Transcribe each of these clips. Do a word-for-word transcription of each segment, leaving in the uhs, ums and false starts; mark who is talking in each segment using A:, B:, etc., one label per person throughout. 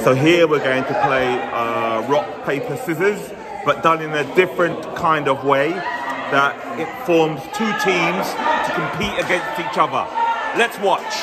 A: So here we're going to play uh, rock, paper, scissors, but done in a different kind of way that it forms two teams to compete against each other. Let's watch.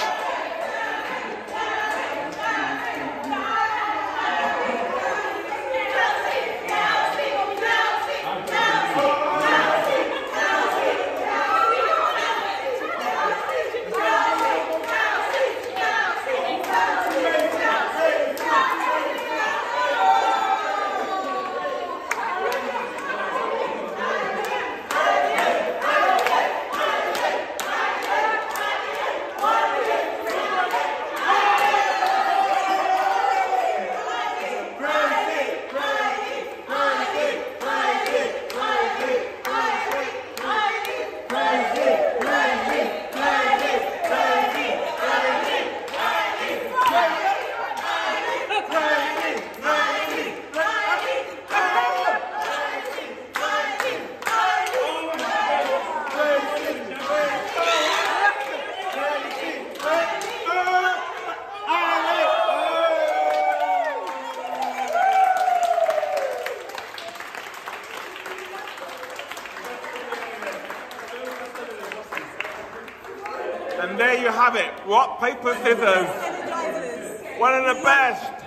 A: And there you have it, rock, paper, scissors. One of the best.